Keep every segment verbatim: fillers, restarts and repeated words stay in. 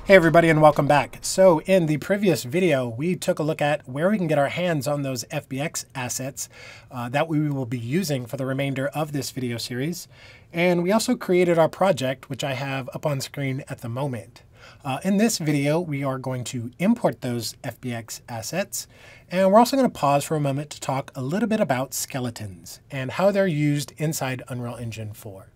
Hey everybody, and welcome back. So in the previous video, we took a look at where we can get our hands on those F B X assets uh, that we will be using for the remainder of this video series. And we also created our project, which I have up on screen at the moment. Uh, in this video, we are going to import those F B X assets, and we're also going to pause for a moment to talk a little bit about skeletons and how they're used inside Unreal Engine four.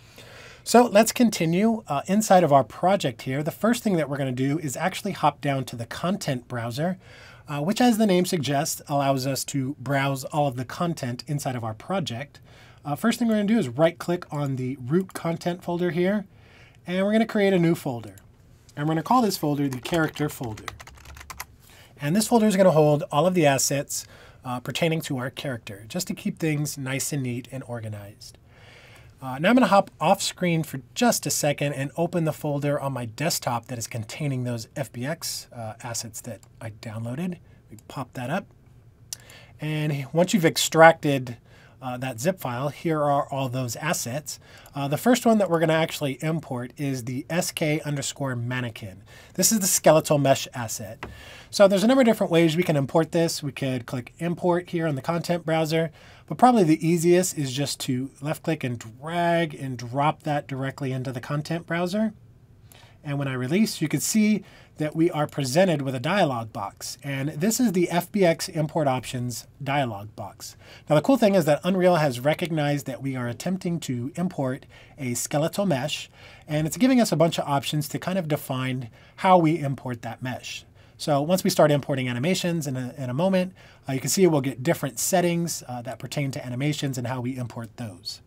So let's continue. Uh, inside of our project here, the first thing that we're going to do is actually hop down to the content browser, uh, which, as the name suggests, allows us to browse all of the content inside of our project. Uh, first thing we're going to do is right-click on the root content folder here, and we're going to create a new folder. And we're going to call this folder the character folder. And this folder is going to hold all of the assets uh, pertaining to our character, just to keep things nice and neat and organized. Uh, now I'm going to hop off screen for just a second and open the folder on my desktop that is containing those F B X uh, assets that I downloaded. We pop that up. And once you've extracted uh, that zip file, here are all those assets. Uh, the first one that we're going to actually import is the sk underscore mannequin. This is the skeletal mesh asset. So there's a number of different ways we can import this. We could click import here on the content browser, but probably the easiest is just to left click and drag and drop that directly into the content browser. And when I release, you can see that we are presented with a dialog box. And this is the F B X import options dialog box. Now the cool thing is that Unreal has recognized that we are attempting to import a skeletal mesh, and it's giving us a bunch of options to kind of define how we import that mesh. So once we start importing animations in a, in a moment, uh, you can see we'll get different settings uh, that pertain to animations and how we import those.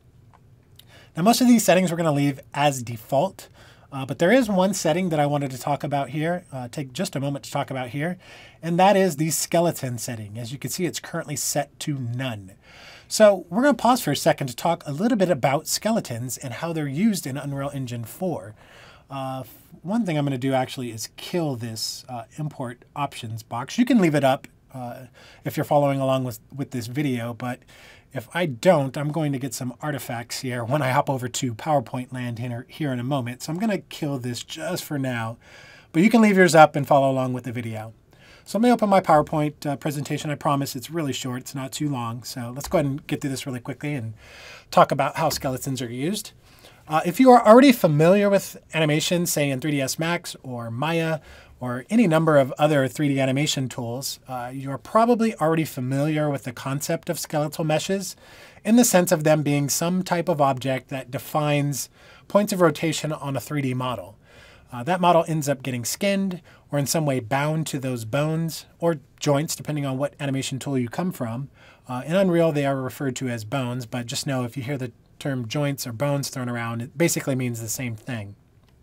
Now most of these settings we're going to leave as default, uh, but there is one setting that I wanted to talk about here, uh, take just a moment to talk about here, and that is the skeleton setting. As you can see, it's currently set to none. So we're going to pause for a second to talk a little bit about skeletons and how they're used in Unreal Engine four. Uh, one thing I'm going to do actually is kill this uh, import options box. You can leave it up uh, if you're following along with, with this video, but if I don't, I'm going to get some artifacts here when I hop over to PowerPoint land here, here in a moment. So I'm going to kill this just for now, but you can leave yours up and follow along with the video. So I'm going to open my PowerPoint uh, presentation. I promise it's really short. It's not too long. So let's go ahead and get through this really quickly and talk about how skeletons are used. Uh, if you are already familiar with animation, say in three D S Max or Maya or any number of other three D animation tools, uh, you're probably already familiar with the concept of skeletal meshes in the sense of them being some type of object that defines points of rotation on a three D model. Uh, that model ends up getting skinned or in some way bound to those bones or joints, depending on what animation tool you come from. Uh, in Unreal, they are referred to as bones, but just know if you hear the term joints or bones thrown around, it basically means the same thing.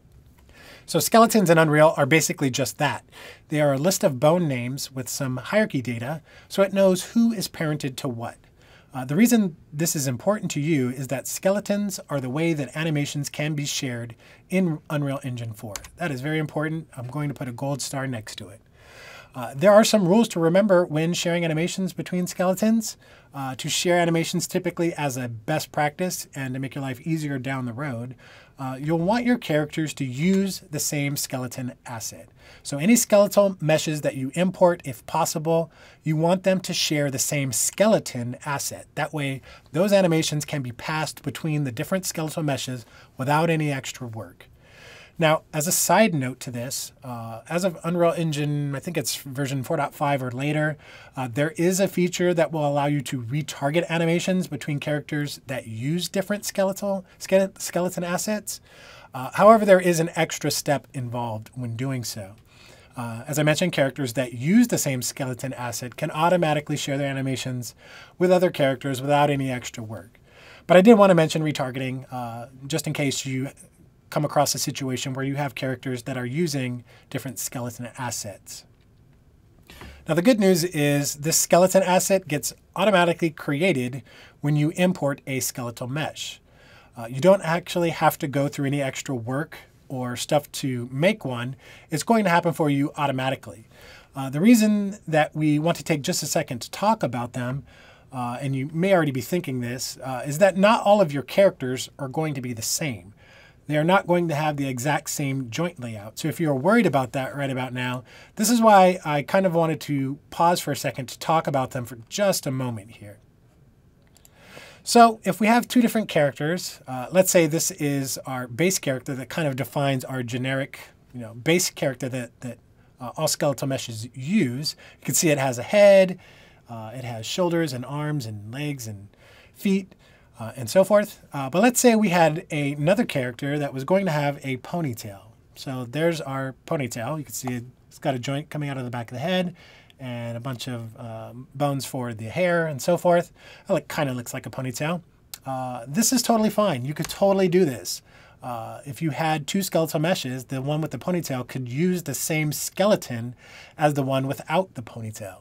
So skeletons in Unreal are basically just that. They are a list of bone names with some hierarchy data, so it knows who is parented to what. Uh, the reason this is important to you is that skeletons are the way that animations can be shared in Unreal Engine four. That is very important. I'm going to put a gold star next to it. Uh, there are some rules to remember when sharing animations between skeletons. Uh, to share animations typically as a best practice and to make your life easier down the road, uh, you'll want your characters to use the same skeleton asset. So any skeletal meshes that you import, if possible, you want them to share the same skeleton asset. That way, those animations can be passed between the different skeletal meshes without any extra work. Now, as a side note to this, uh, as of Unreal Engine, I think it's version four point five or later, uh, there is a feature that will allow you to retarget animations between characters that use different skeletal, skeleton assets. Uh, however, there is an extra step involved when doing so. Uh, as I mentioned, characters that use the same skeleton asset can automatically share their animations with other characters without any extra work. But I did want to mention retargeting, uh, just in case you come across a situation where you have characters that are using different skeleton assets. Now the good news is this skeleton asset gets automatically created when you import a skeletal mesh. Uh, you don't actually have to go through any extra work or stuff to make one. It's going to happen for you automatically. Uh, the reason that we want to take just a second to talk about them, uh, and you may already be thinking this, uh, is that not all of your characters are going to be the same. they are not going to have the exact same joint layout. So if you're worried about that right about now, this is why I kind of wanted to pause for a second to talk about them for just a moment here. So if we have two different characters, uh, let's say this is our base character that kind of defines our generic, you know, base character that, that uh, all skeletal meshes use. You can see it has a head, uh, it has shoulders and arms and legs and feet, uh, and so forth. Uh, but let's say we had a, another character that was going to have a ponytail. So there's our ponytail. You can see it's got a joint coming out of the back of the head, and a bunch of um, bones for the hair and so forth. It like, kind of looks like a ponytail. Uh, this is totally fine. You could totally do this. Uh, if you had two skeletal meshes, the one with the ponytail could use the same skeleton as the one without the ponytail.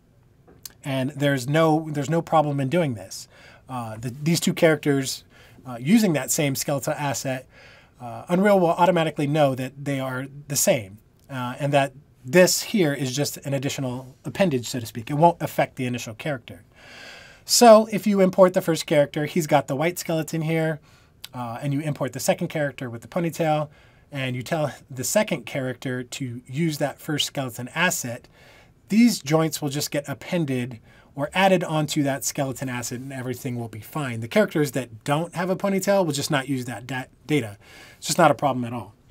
And there's no, there's no problem in doing this. Uh, the, these two characters uh, using that same skeletal asset, uh, Unreal will automatically know that they are the same, uh, and that this here is just an additional appendage, so to speak. It won't affect the initial character. So if you import the first character, he's got the white skeleton here, uh, and you import the second character with the ponytail, and you tell the second character to use that first skeleton asset, these joints will just get appended or added onto that skeleton asset, and everything will be fine. The characters that don't have a ponytail will just not use that da- data. It's just not a problem at all.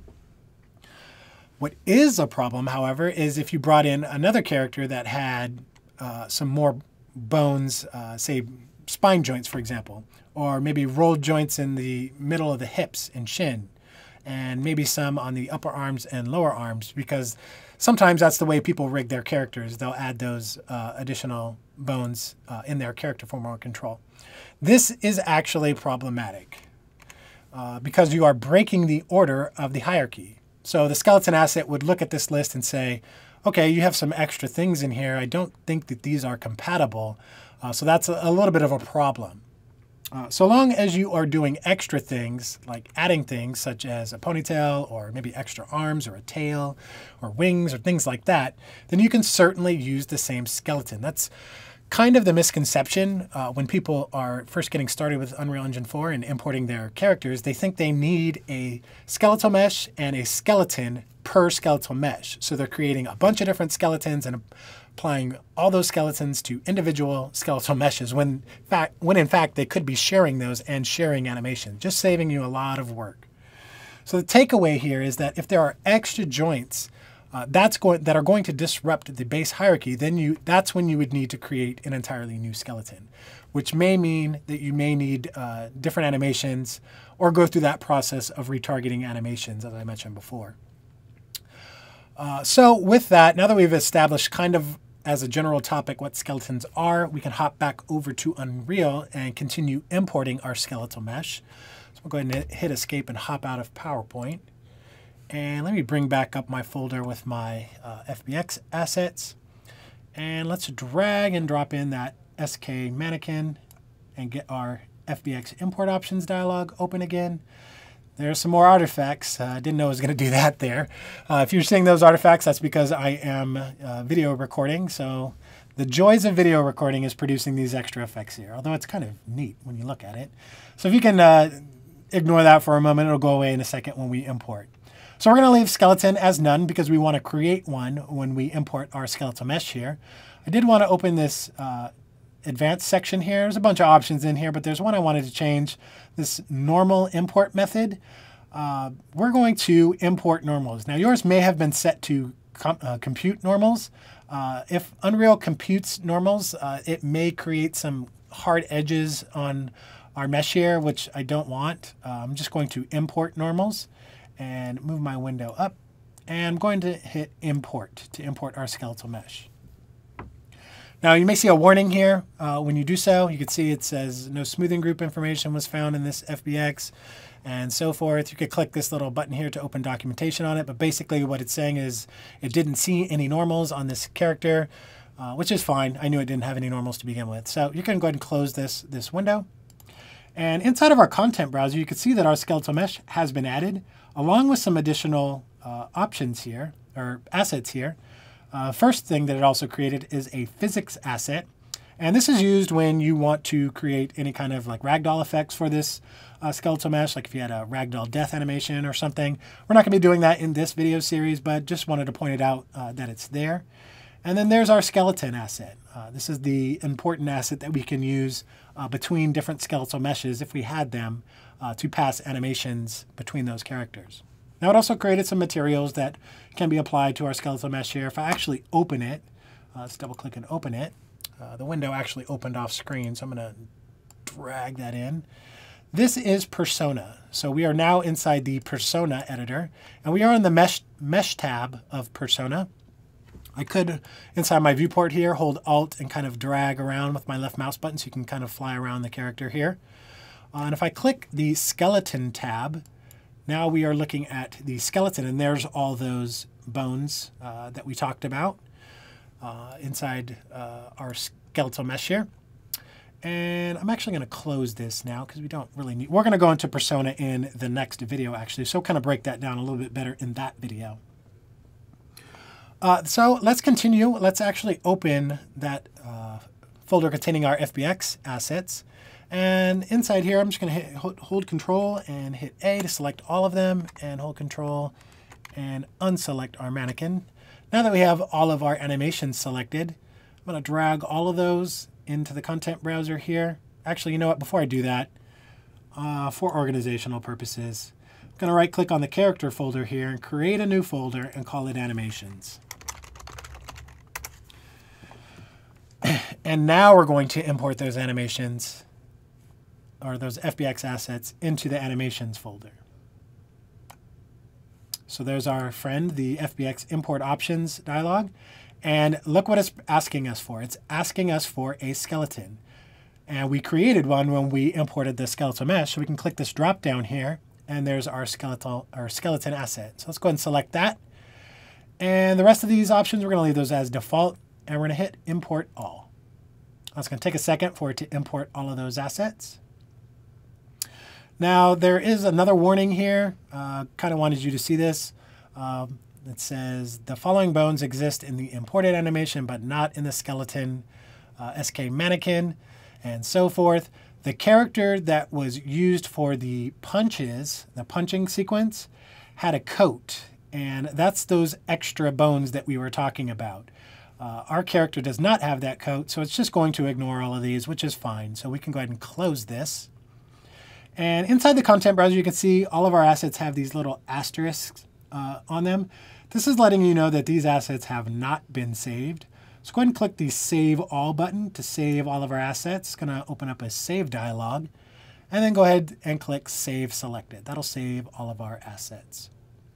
What is a problem, however, is if you brought in another character that had uh, some more bones, uh, say spine joints, for example, or maybe rolled joints in the middle of the hips and shin, and maybe some on the upper arms and lower arms, because sometimes that's the way people rig their characters. They'll add those uh, additional bones uh, in their character for more control. This is actually problematic uh, because you are breaking the order of the hierarchy. So the skeleton asset would look at this list and say, okay, you have some extra things in here. I don't think that these are compatible. Uh, so that's a, a little bit of a problem. Uh, so long as you are doing extra things, like adding things such as a ponytail or maybe extra arms or a tail or wings or things like that, then you can certainly use the same skeleton. That's kind of the misconception uh, when people are first getting started with Unreal Engine four and importing their characters. They think they need a skeletal mesh and a skeleton per skeletal mesh. So they're creating a bunch of different skeletons and applying all those skeletons to individual skeletal meshes when, fact, when in fact they could be sharing those and sharing animation, just saving you a lot of work. So the takeaway here is that if there are extra joints Uh, that's going that are going to disrupt the base hierarchy, then you that's when you would need to create an entirely new skeleton, which may mean that you may need uh, different animations or go through that process of retargeting animations, as I mentioned before. Uh, so with that, now that we've established kind of as a general topic what skeletons are, we can hop back over to Unreal and continue importing our skeletal mesh. So we'll go ahead and hit escape and hop out of PowerPoint. And let me bring back up my folder with my uh, F B X assets. And let's drag and drop in that S K mannequin and get our F B X import options dialog open again. There's some more artifacts. I uh, didn't know I was going to do that there. Uh, if you're seeing those artifacts, that's because I am uh, video recording. So the joys of video recording is producing these extra effects here, although it's kind of neat when you look at it. So if you can uh, ignore that for a moment, it'll go away in a second when we import. So we're going to leave skeleton as none because we want to create one when we import our skeletal mesh here. I did want to open this uh, advanced section here. There's a bunch of options in here, but there's one I wanted to change. This normal import method. Uh, we're going to import normals. Now yours may have been set to com uh, compute normals. Uh, if Unreal computes normals, uh, it may create some hard edges on our mesh here, which I don't want. Uh, I'm just going to import normals and move my window up, and I'm going to hit import to import our skeletal mesh. Now you may see a warning here uh, when you do so. You can see it says no smoothing group information was found in this F B X and so forth. You could click this little button here to open documentation on it, but basically what it's saying is it didn't see any normals on this character, uh, which is fine. I knew it didn't have any normals to begin with. So you can go ahead and close this, this window. And inside of our content browser, you can see that our skeletal mesh has been added, along with some additional uh, options here, or assets here. Uh, first thing that it also created is a physics asset. And this is used when you want to create any kind of like ragdoll effects for this uh, skeletal mesh, like if you had a ragdoll death animation or something. We're not going to be doing that in this video series, but just wanted to point it out uh, that it's there. And then there's our skeleton asset. Uh, this is the important asset that we can use uh, between different skeletal meshes if we had them uh, to pass animations between those characters. Now it also created some materials that can be applied to our skeletal mesh here. If I actually open it, uh, let's double click and open it. Uh, the window actually opened off screen, so I'm going to drag that in. This is Persona. So we are now inside the Persona editor, and we are in the Mesh, mesh tab of Persona. I could, inside my viewport here, hold Alt and kind of drag around with my left mouse button so you can kind of fly around the character here. Uh, and if I click the Skeleton tab, now we are looking at the skeleton, and there's all those bones uh, that we talked about uh, inside uh, our skeletal mesh here. And I'm actually going to close this now because we don't really need... We're going to go into Persona in the next video, actually, so kind of break that down a little bit better in that video. Uh, so let's continue. Let's actually open that uh, folder containing our F B X assets. And inside here, I'm just going to hit hold Control and hit A to select all of them, and hold Control and unselect our mannequin. Now that we have all of our animations selected, I'm going to drag all of those into the content browser here. Actually, you know what? Before I do that, uh, for organizational purposes, I'm going to right-click on the character folder here and create a new folder and call it Animations. And now we're going to import those animations, or those F B X assets, into the Animations folder. So there's our friend, the F B X Import Options dialog. And look what it's asking us for. It's asking us for a skeleton. And we created one when we imported the skeletal mesh. So we can click this drop down here, and there's our skeletal, our skeleton asset. So let's go ahead and select that. And the rest of these options, we're going to leave those as default. And we're going to hit Import All. It's going to take a second for it to import all of those assets. Now, there is another warning here. Uh, kind of wanted you to see this. Um, it says, the following bones exist in the imported animation, but not in the skeleton uh, S K mannequin, and so forth. The character that was used for the punches, the punching sequence, had a coat, and that's those extra bones that we were talking about. Uh, our character does not have that coat, so it's just going to ignore all of these, which is fine. So we can go ahead and close this. And inside the content browser, you can see all of our assets have these little asterisks uh, on them. This is letting you know that these assets have not been saved. So go ahead and click the Save All button to save all of our assets. It's going to open up a Save dialog. And then go ahead and click Save Selected. That'll save all of our assets.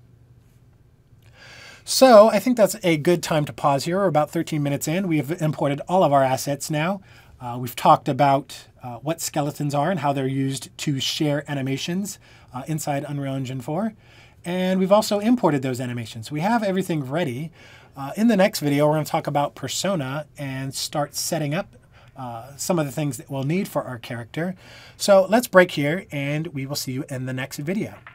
So I think that's a good time to pause here. We're about thirteen minutes in. We've imported all of our assets now. Uh, we've talked about uh, what skeletons are and how they're used to share animations uh, inside Unreal Engine four. And we've also imported those animations. We have everything ready. Uh, in the next video, we're going to talk about Persona and start setting up uh, some of the things that we'll need for our character. So let's break here, and we will see you in the next video.